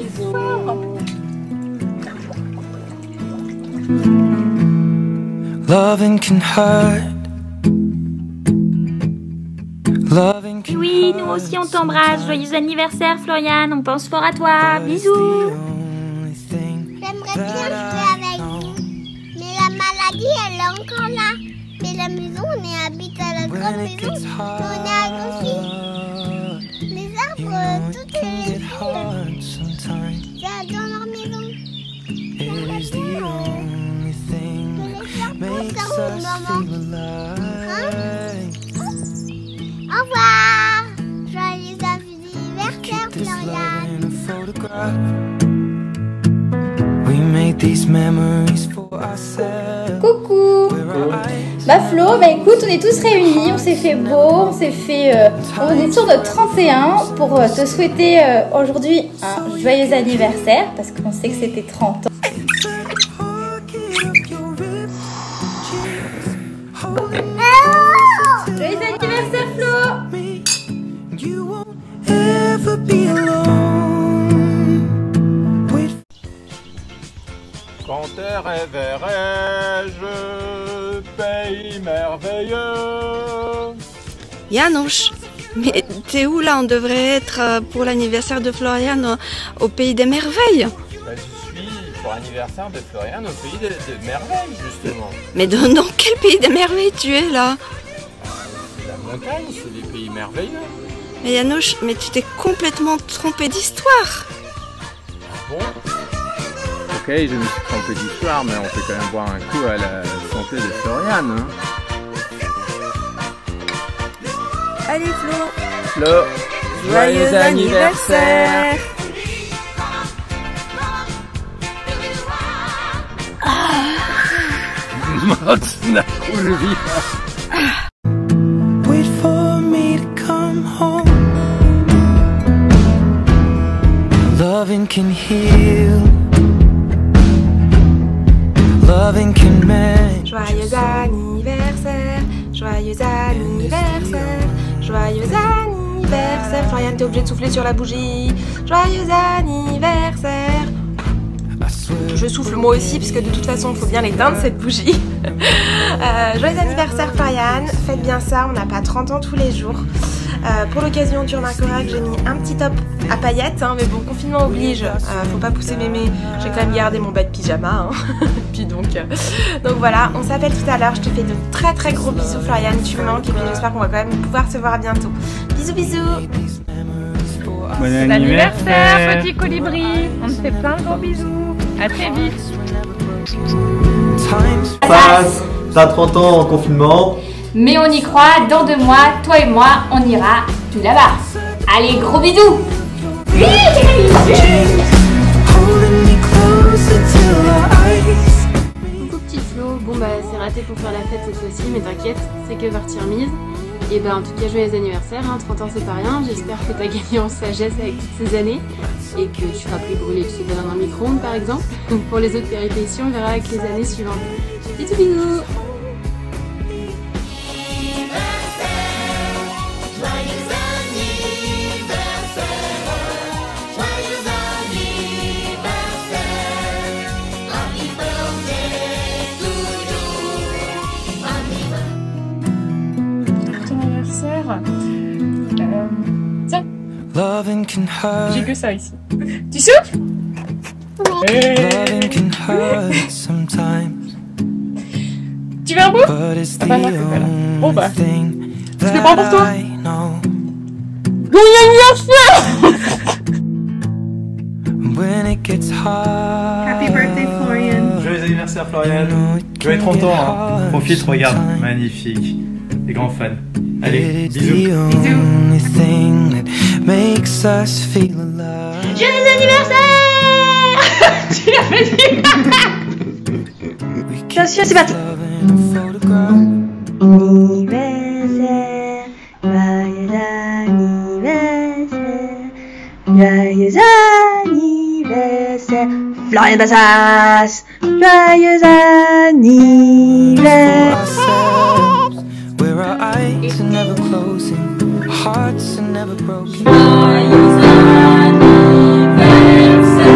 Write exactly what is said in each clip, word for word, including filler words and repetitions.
Loving can hurt. Loving can Oui, nous aussi on t'embrasse. Joyeux anniversaire Florian, on pense fort à toi. Bisous. J'aimerais bien jouer avec vous. Mais la maladie, elle est encore là. Mais la maison, on est habite à la grande maison. Mais on est à Gauchy. Les arbres, toutes les villes, c'est dans leur maison. J'aimerais bien euh, que les faire pour ça au moment. Hein? Au revoir. Joyeux anniversaire, Florian. Coucou. Bah Flo, bah écoute, on est tous réunis, on s'est fait beau, on s'est fait... Euh, on est sur notre trente et un pour euh, te souhaiter euh, aujourd'hui un joyeux anniversaire, parce qu'on sait que c'était trente ans. Joyeux anniversaire Flo. Quand tes rêves je pays merveilleux. Janusz, mais t'es où là? On devrait être pour l'anniversaire de Florian au pays des merveilles. Bah, je suis pour l'anniversaire de Florian au pays des de merveilles, justement. Mais dans, dans quel pays des merveilles tu es là? C'est la montagne, c'est des pays merveilleux. Mais Janusz, mais tu t'es complètement trompé d'histoire. Bon. Ok, je me suis trompé d'histoire, mais on peut quand même boire un coup à la santé de Florian. Hein. Allez Flo. Flo, joyeux, joyeux anniversaire, anniversaire. Wait for me to come home. Loving can heal. Loving can mend. Joyeux anniversaire, joyeux anniversaire, joyeux anniversaire. Florian, t'es obligé de souffler sur la bougie. Joyeux anniversaire. Je souffle moi aussi, puisque de toute façon, il faut bien l'éteindre cette bougie. euh, joyeux anniversaire Florian, faites bien ça, on n'a pas trente ans tous les jours. Euh, pour l'occasion, tu remarqueras que j'ai mis un petit top à paillettes, hein, mais bon, confinement oblige, euh, faut pas pousser mémé, j'ai quand même gardé mon bas de pyjama. Hein. Puis donc, euh, donc voilà, on s'appelle tout à l'heure, je te fais de très très gros bisous Florian, tu me manques et puis j'espère qu'on va quand même pouvoir se voir bientôt. Bisous bisous. Bon anniversaire, anniversaire petit colibri, on te fait plein de gros bisous, à très vite. Passe, t'as trente ans en confinement. Mais on y croit, dans deux mois, toi et moi, on ira tout là-bas. Allez, gros bisous. Coucou petit Flo, bon bah c'est raté pour faire la fête cette fois-ci, mais t'inquiète, c'est que partie remise. Et bah en tout cas joyeux anniversaire, hein, trente ans c'est pas rien, j'espère que t'as gagné en sagesse avec toutes ces années et que tu feras plus brûler le sucre dans un micro-ondes par exemple. Pour les autres péripéties, on verra avec les années suivantes. Bisous bisous. Euh, tiens, j'ai que ça ici. Tu souffles? Hey. Tu veux un bout? Ah bah non, c'est pas là. Bon bah, je le prends pour toi. Joyeux anniversaire! Happy birthday Florian. Joyeux anniversaire Florian. Joyeux trente ans, hein. Profite, regarde, magnifique. Des grands fans. Allez, bisous. Bisous. Joyeux anniversaire. Tu l'avais dit. Bien sûr, c'est parti. Anniversaire, joyeux anniversaire, joyeux anniversaire, Florian Bassas, joyeux anniversaire. Where our eyes are never closing, hearts are never broken. Joyeux anniversaire.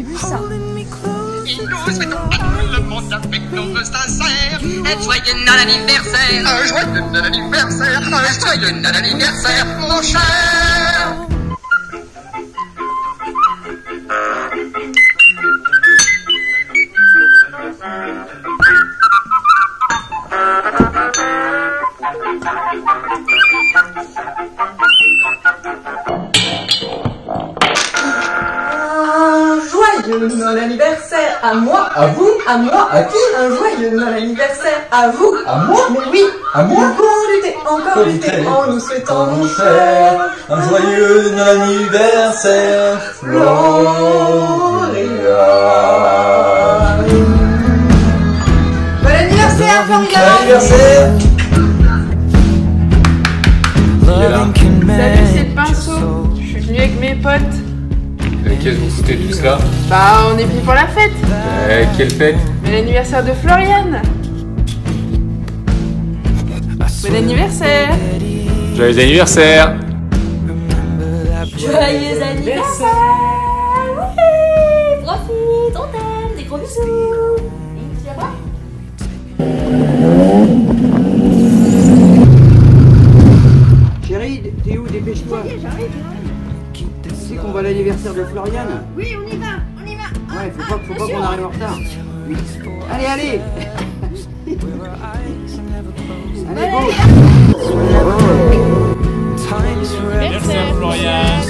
vu ça. Et nous souhaitons à tout le monde avec nos vœux sincères un joyeux Noël anniversaire, un joyeux Noël anniversaire, un joyeux Noël anniversaire, mon cher. Joyeux Noël anniversaire à moi, à vous, à moi, à qui? Un joyeux Noël anniversaire à vous, à moi, mais oui, à moi. Encore lutter, encore lutter, en nous souhaitant mon cher. Un joyeux Noël anniversaire, Florian. Bon anniversaire, Florian. Bon anniversaire. Salut, c'est le pinceau. Je suis venue avec mes potes. Qu'est-ce que vous foutez tout ça? Bah, on est venus pour la fête. Euh, quelle fête? L'anniversaire de Florian. Bon anniversaire. Joyeux anniversaire. Joyeux anniversaire. Oui, profite, on t'aime, des gros bisous. Tu vas voir? Chérie, t'es où? Dépêche-toi. J'arrive. Tu sais qu'on va à l'anniversaire de Florian? Oui, on y va, on y va. Ouais, faut pas, faut pas qu'on arrive en retard. Allez, allez. Allez, go. Anniversaire, Florian.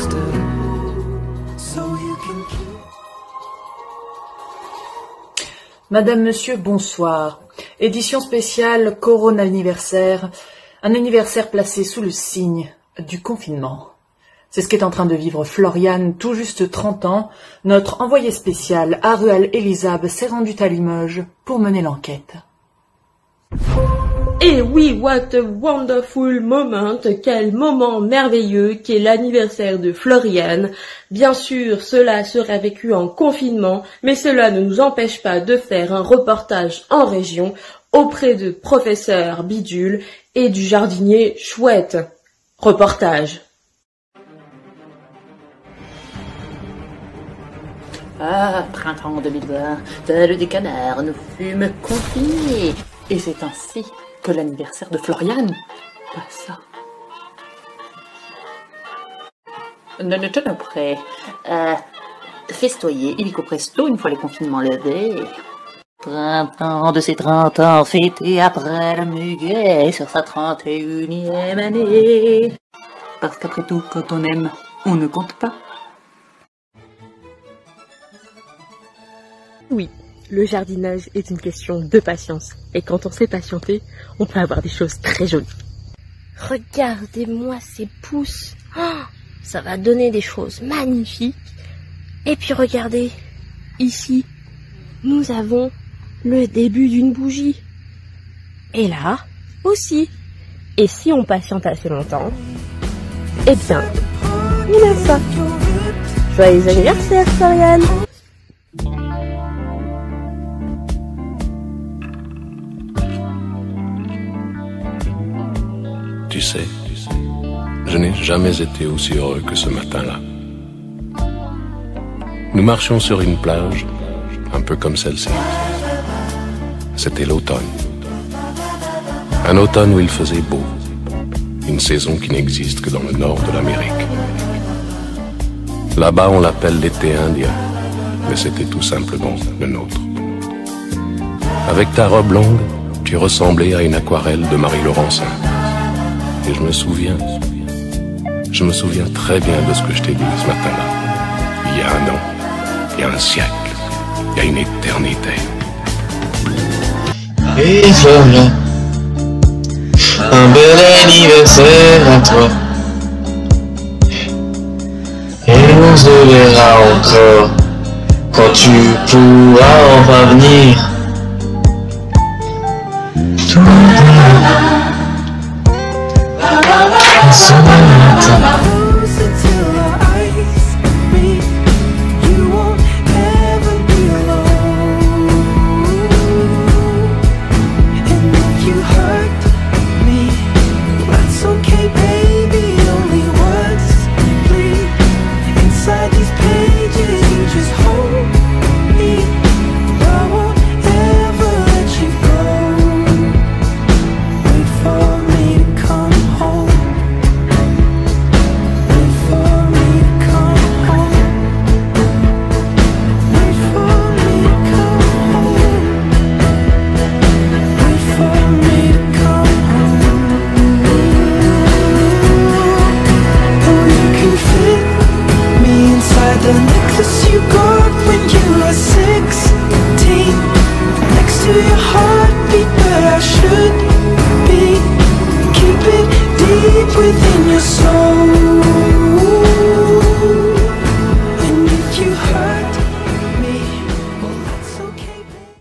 Madame, Monsieur, bonsoir. Édition spéciale Corona anniversaire. Un anniversaire placé sous le signe du confinement. C'est ce qu'est en train de vivre Florian, tout juste trente ans. Notre envoyé spécial, Aruel Elisab, s'est rendu à Limoges pour mener l'enquête. Et oui, what a wonderful moment, quel moment merveilleux qu'est l'anniversaire de Florian. Bien sûr, cela sera vécu en confinement, mais cela ne nous empêche pas de faire un reportage en région auprès de professeur Bidule et du jardinier Chouette. Reportage. Ah, printemps deux mille vingt, tel des canards, nous fûmes confinés. Et c'est ainsi que l'anniversaire de Florian passa. Non, non, non, prêt. Euh, festoyer, illico presto, une fois les confinements levés. Printemps de ses trente ans, fêté après le muguet, sur sa trente et unième année. Parce qu'après tout, quand on aime, on ne compte pas. Oui, le jardinage est une question de patience. Et quand on sait patienter, on peut avoir des choses très jolies. Regardez-moi ces pousses. Oh, ça va donner des choses magnifiques. Et puis regardez, ici, nous avons le début d'une bougie. Et là, aussi. Et si on patiente assez longtemps, eh bien, on a ça. Joyeux anniversaire, Florian. Tu sais, je n'ai jamais été aussi heureux que ce matin-là. Nous marchions sur une plage, un peu comme celle-ci. C'était l'automne. Un automne où il faisait beau. Une saison qui n'existe que dans le nord de l'Amérique. Là-bas, on l'appelle l'été indien, mais c'était tout simplement le nôtre. Avec ta robe longue, tu ressemblais à une aquarelle de Marie Laurencin. Et je me souviens, je me souviens très bien de ce que je t'ai dit ce matin-là. Il y a un an, il y a un siècle, il y a une éternité. Et Florian, un bel anniversaire à toi. Et on se verra encore quand tu pourras enfin venir